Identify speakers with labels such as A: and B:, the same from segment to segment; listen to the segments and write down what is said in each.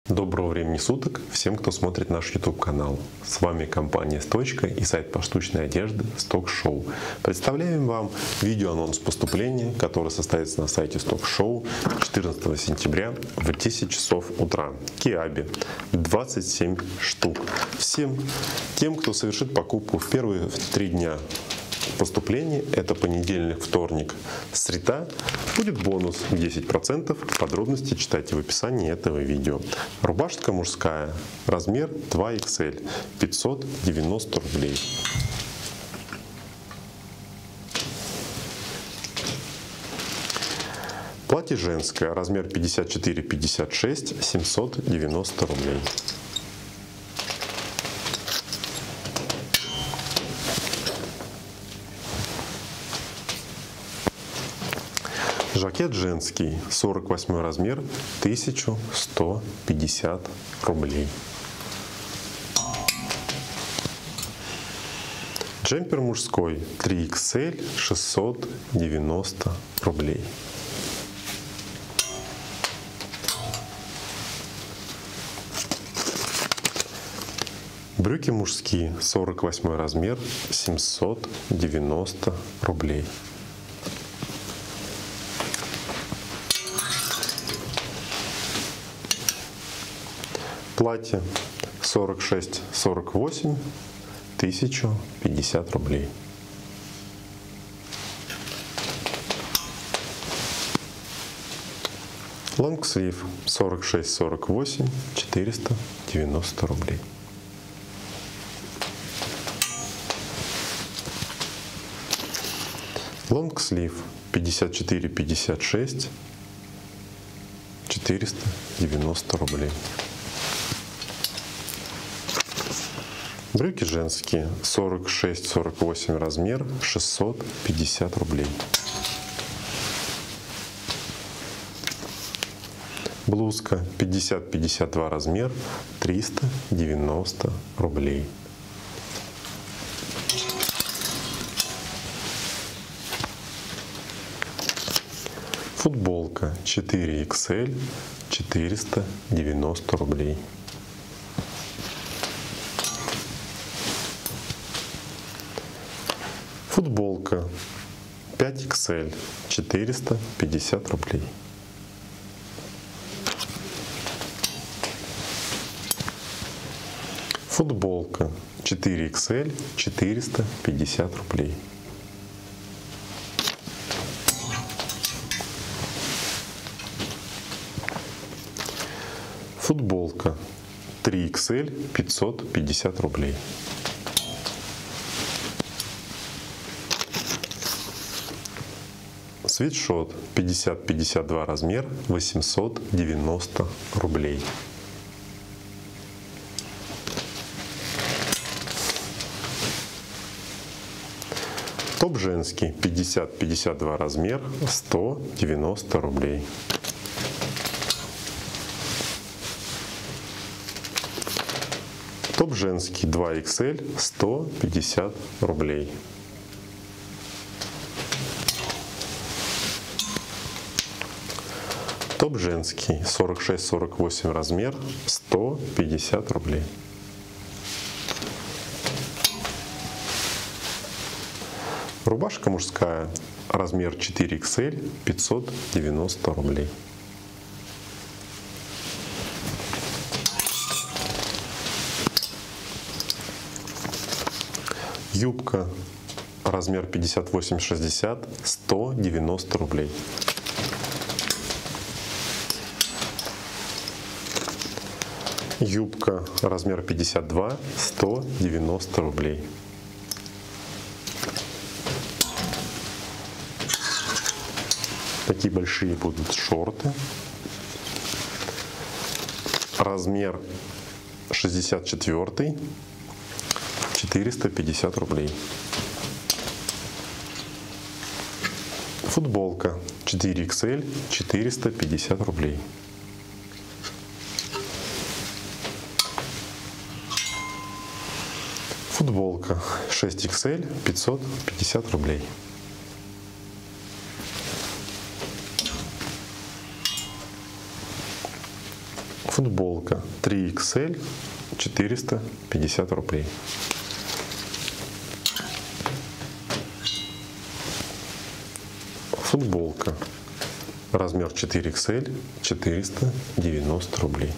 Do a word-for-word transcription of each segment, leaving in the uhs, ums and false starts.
A: Доброго времени суток всем, кто смотрит наш YouTube канал. С вами компания Сточка и сайт поштучной одежды Stock Show. Представляем вам видеоанонс поступления, который состоится на сайте Stock Show четырнадцатого сентября в десять часов утра. Киаби двадцать семь штук. Всем тем, кто совершит покупку в первые три дня поступления, это понедельник, вторник, среда, будет бонус десять процентов. Подробности читайте в описании этого видео. Рубашка мужская, размер два икс эль, пятьсот девяносто рублей. Платье женское, размер пятьдесят четыре пятьдесят шесть, семьсот девяносто рублей. Жакет женский, сорок восьмой размер, тысяча сто пятьдесят рублей. Джемпер мужской, три икс эль, шестьсот девяносто рублей. Брюки мужские, сорок восьмой размер, семьсот девяносто рублей. Платье сорок шесть сорок восемь, тысяча пятьдесят рублей. Лонгслив сорок шесть сорок восемь, четыреста девяносто рублей. Лонгслив пятьдесят четыре пятьдесят шесть, четыреста девяносто рублей. Брюки женские, сорок шесть сорок восемь размер, шестьсот пятьдесят рублей. Блузка пятьдесят пятьдесят два размер, триста девяносто рублей. Футболка четыре икс эль, четыреста девяносто рублей. Футболка пять икс эль, четыреста пятьдесят рублей. Футболка четыре икс эль, четыреста пятьдесят рублей. Футболка три икс эль, пятьсот пятьдесят рублей. Свитшот пятьдесят пятьдесят два размер, восемьсот девяносто рублей. Топ женский пятьдесят пятьдесят два размер, сто девяносто рублей. Топ женский два икс эль, сто пятьдесят рублей. Топ женский сорок шесть сорок восемь размер, сто пятьдесят рублей. Рубашка мужская, размер четыре икс эль, пятьсот девяносто рублей. Юбка, размер пятьдесят восемь шестьдесят, сто девяносто рублей. Юбка размер пятьдесят два, сто девяносто рублей. Такие большие будут шорты. Размер шестьдесят четыре, четыреста пятьдесят рублей. Футболка четыре икс эль, четыреста пятьдесят рублей. Футболка шесть икс эль, пятьсот пятьдесят рублей. Футболка три икс эль четыреста пятьдесят рублей. Футболка размер четыре икс эль четыреста девяносто рублей.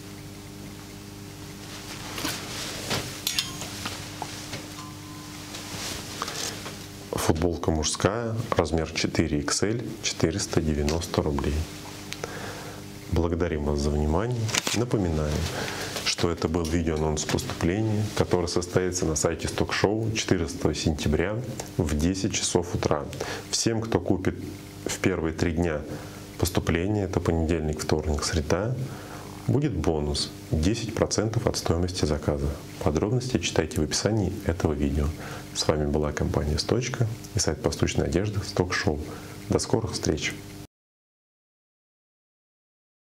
A: Футболка мужская размер четыре икс эль четыреста девяносто рублей. Благодарим вас за внимание. Напоминаем, что это был видеоанонс поступления, который состоится на сайте StockShow четырнадцатого сентября в десять часов утра. Всем, кто купит в первые три дня поступления, это понедельник, вторник, среда, будет бонус десять процентов от стоимости заказа. Подробности читайте в описании этого видео. С вами была компания Сточка и сайт поштучной одежды StockShow. До скорых встреч!